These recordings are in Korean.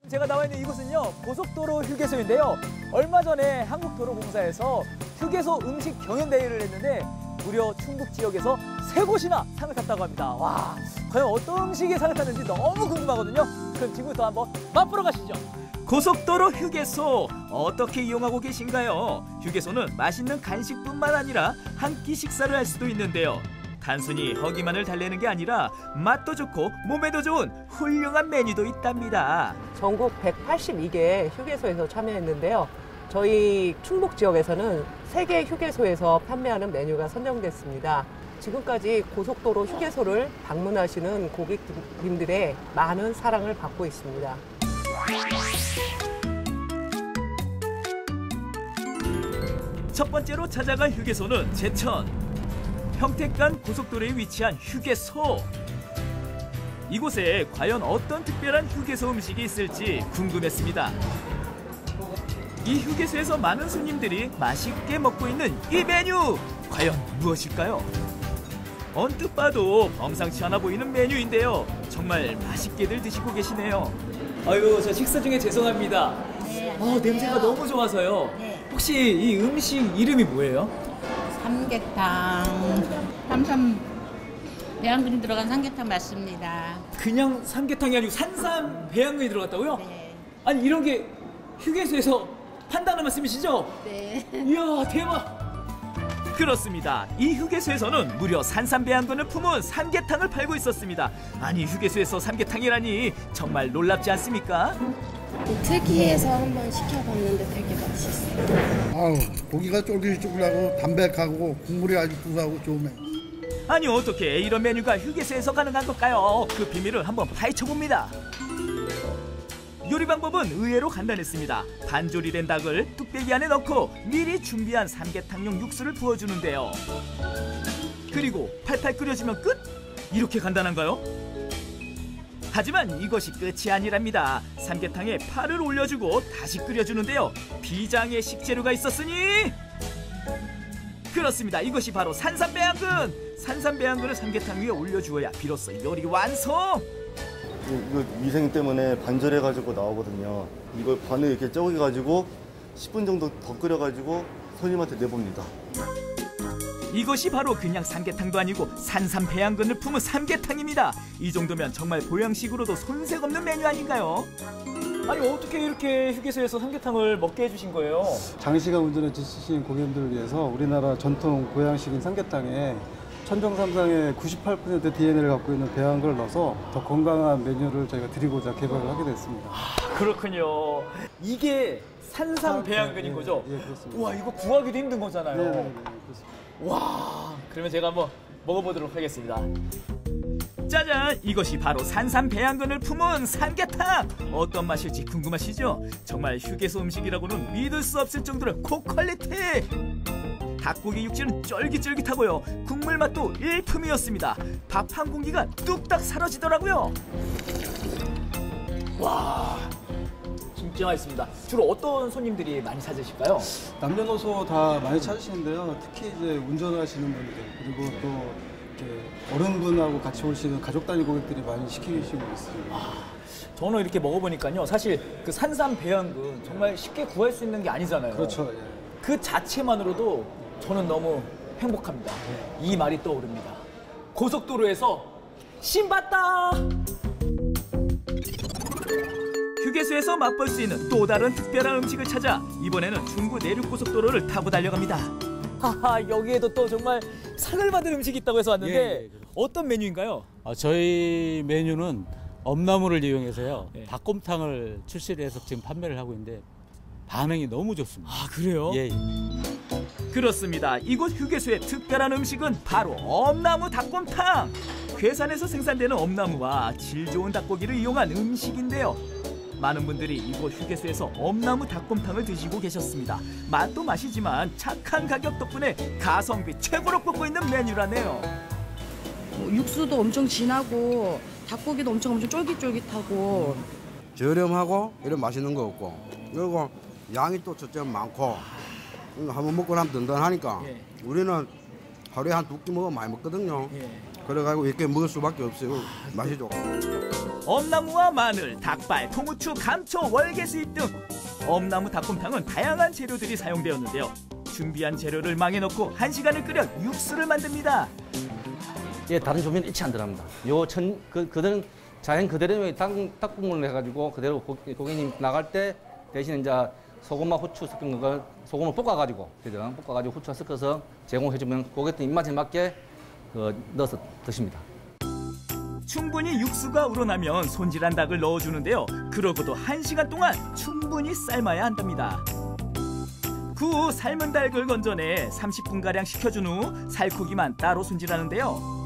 제가 나와 있는 이곳은요, 고속도로 휴게소인데요. 얼마 전에 한국도로공사에서 휴게소 음식 경연대회를 했는데 무려 충북 지역에서 3곳이나 상을 탔다고 합니다. 와, 과연 어떤 음식에 상을 탔는지 너무 궁금하거든요. 그럼 지금부터 한번 맛보러 가시죠. 고속도로 휴게소 어떻게 이용하고 계신가요? 휴게소는 맛있는 간식뿐만 아니라 한 끼 식사를 할 수도 있는데요. 단순히 허기만을 달래는 게 아니라 맛도 좋고 몸에도 좋은 훌륭한 메뉴도 있답니다. 전국 182개 휴게소에서 참여했는데요. 저희 충북 지역에서는 3개 휴게소에서 판매하는 메뉴가 선정됐습니다. 지금까지 고속도로 휴게소를 방문하시는 고객님들의 많은 사랑을 받고 있습니다. 첫 번째로 찾아갈 휴게소는 제천. 평택간 고속도로에 위치한 휴게소. 이곳에 과연 어떤 특별한 휴게소 음식이 있을지 궁금했습니다. 이 휴게소에서 많은 손님들이 맛있게 먹고 있는 이 메뉴, 과연 무엇일까요? 언뜻 봐도 범상치 않아 보이는 메뉴인데요. 정말 맛있게들 드시고 계시네요. 아유, 저 식사 중에 죄송합니다. 네, 냄새가 너무 좋아서요. 네. 혹시 이 음식 이름이 뭐예요? 삼계탕, 삼삼 배양근이 들어간 삼계탕 맞습니다. 그냥 삼계탕이 아니고 산삼 배양근이 들어갔다고요? 네. 아니, 이런 게 휴게소에서 판다는 말씀이시죠? 네. 이야, 대박! 그렇습니다. 이 휴게소에서는 무려 산삼 배양근을 품은 삼계탕을 팔고 있었습니다. 아니, 휴게소에서 삼계탕이라니 정말 놀랍지 않습니까? 특이해서 한번 시켜봤는데 되게 맛있어요. 아우, 고기가 쫄깃쫄깃하고 담백하고 국물이 아주 구수하고 좋네. 아니, 어떻게 이런 메뉴가 휴게소에서 가능한 걸까요? 그 비밀을 한번 파헤쳐봅니다. 요리 방법은 의외로 간단했습니다. 반조리된 닭을 뚝배기 안에 넣고 미리 준비한 삼계탕용 육수를 부어주는데요. 그리고 팔팔 끓여주면 끝? 이렇게 간단한가요? 하지만 이것이 끝이 아니랍니다. 삼계탕에 파를 올려주고 다시 끓여주는데요. 비장의 식재료가 있었으니 그렇습니다. 이것이 바로 산삼배양근. 산삼배양근을 삼계탕 위에 올려주어야 비로소 요리 완성. 이거 위생 때문에 반절해가지고 나오거든요. 이걸 반을 이렇게 쪼개가지고 10분 정도 더 끓여가지고 손님한테 내봅니다. 이것이 바로 그냥 삼계탕도 아니고 산삼 배양근을 품은 삼계탕입니다. 이 정도면 정말 보양식으로도 손색 없는 메뉴 아닌가요? 아니, 어떻게 이렇게 휴게소에서 삼계탕을 먹게 해주신 거예요? 장시간 운전에 지치신 고객님들을 위해서 우리나라 전통 보양식인 삼계탕에 천정삼상의 98% DNA를 갖고 있는 배양근을 넣어서 더 건강한 메뉴를 저희가 드리고자 개발을 하게 됐습니다. 아, 그렇군요. 이게 산삼 배양근인 거죠? 예, 그렇습니다. 와, 이거 구하기도 힘든 거잖아요. 네, 그렇습니다. 와, 그러면 제가 한번 먹어보도록 하겠습니다. 짜잔! 이것이 바로 산삼 배양근을 품은 삼계탕! 어떤 맛일지 궁금하시죠? 정말 휴게소 음식이라고는 믿을 수 없을 정도로 고퀄리티! 닭고기 육질은 쫄깃쫄깃하고요. 국물 맛도 일품이었습니다. 밥 한 공기가 뚝딱 사라지더라고요. 와, 진짜 맛있습니다. 주로 어떤 손님들이 많이 찾으실까요? 남녀노소 다 많이 찾으시는데요. 특히 이제 운전하시는 분들 그리고 또 이렇게 어른분하고 같이 오시는 가족 단위 고객들이 많이 시키시고 있습니다. 저는 이렇게 먹어보니까요. 사실 그 산삼 배양근 정말 쉽게 구할 수 있는 게 아니잖아요. 그렇죠. 예. 그 자체만으로도 저는 너무 행복합니다. 이 말이 떠오릅니다. 고속도로에서 신봤다! 휴게소에서 맛볼 수 있는 또 다른 특별한 음식을 찾아 이번에는 중부 내륙고속도로를 타고 달려갑니다. 하하, 여기에도 또 정말 상을 받은 음식이 있다고 해서 왔는데 예. 어떤 메뉴인가요? 저희 메뉴는 엄나무를 이용해서요. 예. 닭곰탕을 출시를 해서 지금 판매를 하고 있는데 반응이 너무 좋습니다. 아, 그래요? 예. 그렇습니다. 이곳 휴게소의 특별한 음식은 바로 엄나무 닭곰탕. 괴산에서 생산되는 엄나무와 질 좋은 닭고기를 이용한 음식인데요. 많은 분들이 이곳 휴게소에서 엄나무 닭곰탕을 드시고 계셨습니다. 맛도 맛이지만 착한 가격 덕분에 가성비 최고로 꼽고 있는 메뉴라네요. 육수도 엄청 진하고 닭고기도 엄청 쫄깃쫄깃하고 저렴하고 이런 맛있는 거 없고 그리고 양이 또 첫째 많고 한번 먹고 나면 든든하니까 예. 우리는 하루에 한 2끼 먹으면 많이 먹거든요. 예. 그래가지고 이렇게 먹을 수밖에 없어요. 맛이 좋고. 엄나무와 마늘, 닭발, 통후추, 감초, 월계수잎 등 엄나무 닭곰탕은 다양한 재료들이 사용되었는데요. 준비한 재료를 망에 넣고 1시간을 끓여 육수를 만듭니다. 예, 다른 조미는 일치 안 들어갑니다. 그들은 자연 그대로의 닭국물을 해가지고 그대로 고객님 나갈 때 대신 이제 소금과 후추 섞은 걸 소금을 볶아가지고 후추와 섞어서 제공해주면 고객들 입맛에 맞게 넣어서 드십니다. 충분히 육수가 우러나면 손질한 닭을 넣어주는데요. 그러고도 1시간 동안 충분히 삶아야 한답니다. 그 후 삶은 닭을 건져내 30분가량 식혀준 후 살코기만 따로 손질하는데요.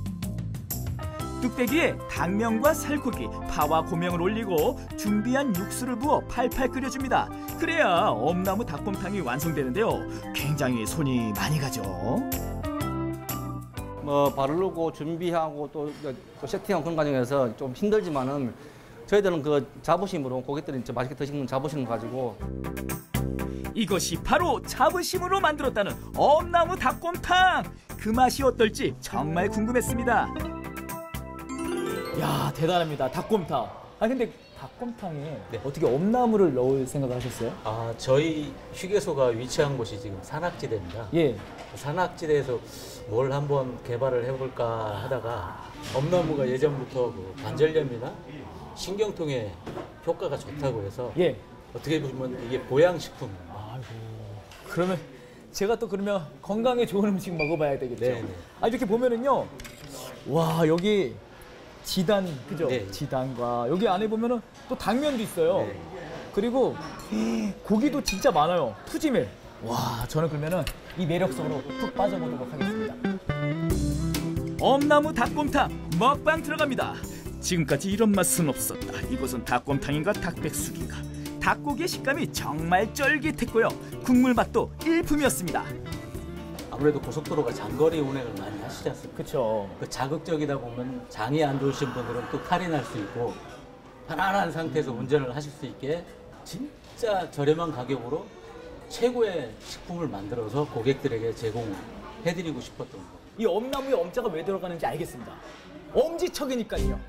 뚝배기에 당면과 살코기, 파와 고명을 올리고 준비한 육수를 부어 팔팔 끓여줍니다. 그래야 엄나무 닭곰탕이 완성되는데요. 굉장히 손이 많이 가죠. 바르고 준비하고 또 세팅하는 그런 과정에서 좀 힘들지만은 저희들은 그 자부심으로 고객들이 맛있게 드시는 자부심을 가지고 이것이 바로 자부심으로 만들었다는 엄나무 닭곰탕! 그 맛이 어떨지 정말 궁금했습니다. 야, 대단합니다. 닭곰탕. 근데 닭곰탕에 어떻게 엄나무를 넣을 생각을 하셨어요? 저희 휴게소가 위치한 곳이 지금 산악지대입니다. 예. 산악지대에서 뭘 한번 개발을 해볼까 하다가 엄나무가 예전부터 관절염이나 신경통에 효과가 좋다고 해서 어떻게 보면 이게 보양식품. 그러면 제가 또 그러면 건강에 좋은 음식 먹어봐야 되겠죠. 네네. 이렇게 보면은요, 와, 여기 지단, 그죠? 네. 지단과 여기 안에 보면은 또 당면도 있어요. 그리고 고기도 진짜 많아요. 푸짐해. 와, 저는 그러면은 이 매력 속으로 푹 빠져보도록 하겠습니다. 엄나무 닭곰탕 먹방 들어갑니다. 지금까지 이런 맛은 없었다. 이곳은 닭곰탕인가 닭백숙인가. 닭고기의 식감이 정말 쫄깃했고요. 국물 맛도 일품이었습니다. 아무래도 고속도로가 장거리 운행을 많이 하시지 않습니까? 그렇죠. 그 자극적이다 보면 장이 안 좋으신 분들은 또 탈이 날 수 있고 편안한 상태에서 운전을 하실 수 있게 진짜 저렴한 가격으로 최고의 식품을 만들어서 고객들에게 제공해드리고 싶었던 거. 이 엄나무에 엄자가 왜 들어가는지 알겠습니다. 엄지척이니까요.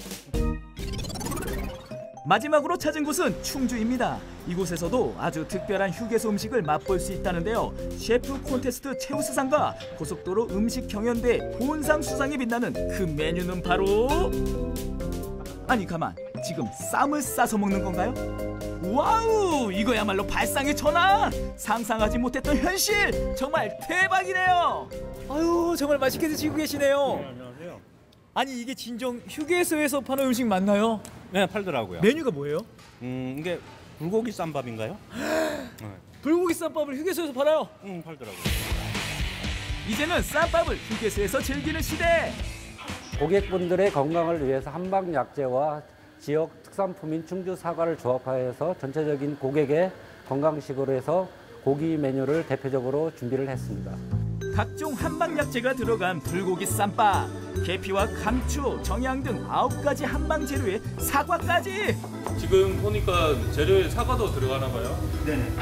마지막으로 찾은 곳은 충주입니다. 이곳에서도 아주 특별한 휴게소 음식을 맛볼 수 있다는데요. 셰프 콘테스트 최우수상과 고속도로 음식 경연대 본상 수상에 빛나는 그 메뉴는 바로 아니 가만, 지금 쌈을 싸서 먹는 건가요? 와우, 이거야말로 발상의 전환! 상상하지 못했던 현실! 정말 대박이네요! 아유, 정말 맛있게 드시고 계시네요. 안녕하세요. 아니, 이게 진정 휴게소에서 파는 음식 맞나요? 네, 팔더라고요. 메뉴가 뭐예요? 이게 불고기 쌈밥인가요? 불고기 쌈밥을 휴게소에서 팔아요? 팔더라고요. 이제는 쌈밥을 휴게소에서 즐기는 시대! 고객분들의 건강을 위해서 한방약재와 지역 특산품인 충주 사과를 조합하여서 전체적인 고객의 건강식으로 해서 고기 메뉴를 대표적으로 준비를 했습니다. 각종 한방약재가 들어간 불고기 쌈밥, 계피와 감초, 정향 등 9가지 한방 재료에 사과까지! 지금 보니까 재료에 사과도 들어가나 봐요? 네네.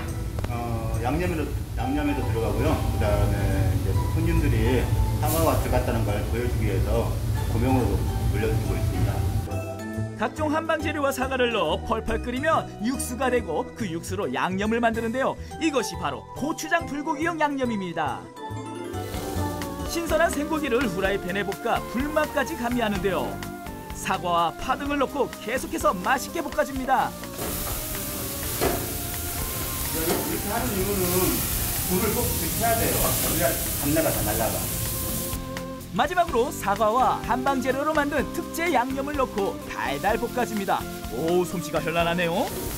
양념에도 들어가고요. 그다음에 이제 손님들이 사과가 들어갔다는 걸 보여주기 위해서 고명으로 올려주고 있습니다. 각종 한방 재료와 사과를 넣어 펄펄 끓이면 육수가 되고 그 육수로 양념을 만드는데요. 이것이 바로 고추장 불고기용 양념입니다. 신선한 생고기를 후라이팬에 볶아 불맛까지 가미하는데요. 사과와 파 등을 넣고 계속해서 맛있게 볶아줍니다. 이렇게 하는 이유는 불을 꼭 이렇게 해야 돼요. 그래야 단내가 다 날라가. 마지막으로 사과와 한방 재료로 만든 특제 양념을 넣고 달달 볶아줍니다. 오, 솜씨가 현란하네요.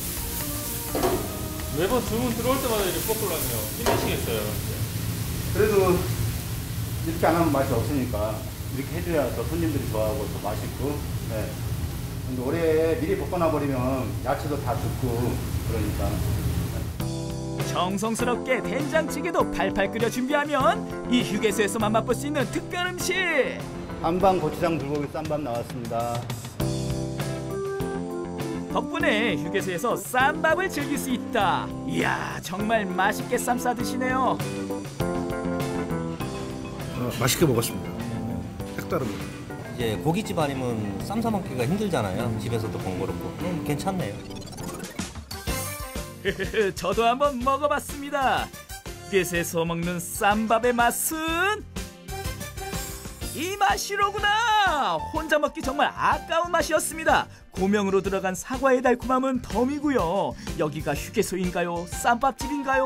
매번 주문 들어올 때마다 이렇게 볶으려면 힘드시겠어요. 그래도 이렇게 안 하면 맛이 없으니까 이렇게 해줘야 더 손님들이 좋아하고 더 맛있고. 네. 근데 오래 미리 볶아놔버리면 야채도 다 죽고 그러니까. 정성스럽게 된장찌개도 팔팔 끓여 준비하면 이 휴게소에서만 맛볼 수 있는 특별 음식! 한방 고추장 불고기 쌈밥 나왔습니다. 덕분에 휴게소에서 쌈밥을 즐길 수 있다. 이야, 정말 맛있게 쌈 싸 드시네요. 맛있게 먹었습니다. 색다릅니다. 이제 고깃집 아니면 쌈 사 먹기가 힘들잖아요. 집에서도 번거롭고. 괜찮네요. 저도 한번 먹어봤습니다. 휴게소에서 먹는 쌈밥의 맛은 이 맛이로구나. 혼자 먹기 정말 아까운 맛이었습니다. 고명으로 들어간 사과의 달콤함은 덤이고요. 여기가 휴게소인가요? 쌈밥집인가요?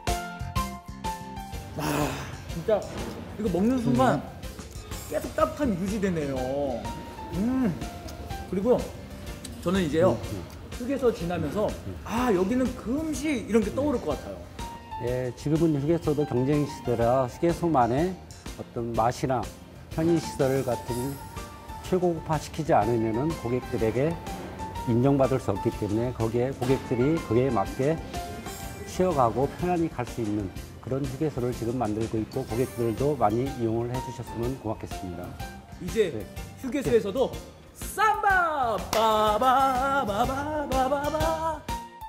와, 진짜 이거 먹는 순간 계속 따뜻함이 유지되네요. 그리고 저는 이제요 휴게소 지나면서 아 여기는 그 음식 이런 게 떠오를 것 같아요. 예, 지금은 휴게소도 경쟁 시대라 휴게소만의 어떤 맛이나 편의시설 같은 최고급화시키지 않으면은 고객들에게 인정받을 수 없기 때문에 거기에 고객들이 거기에 맞게 쉬어가고 편안히 갈 수 있는 그런 휴게소를 지금 만들고 있고 고객들도 많이 이용을 해주셨으면 고맙겠습니다. 이제 휴게소에서도 쌈밥 빠바바바바바바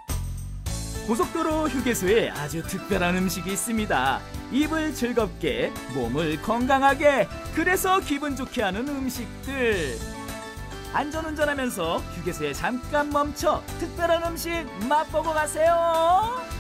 고속도로 휴게소에 아주 특별한 음식이 있습니다. 입을 즐겁게, 몸을 건강하게, 그래서 기분 좋게 하는 음식들. 안전운전하면서 휴게소에 잠깐 멈춰 특별한 음식 맛보고 가세요.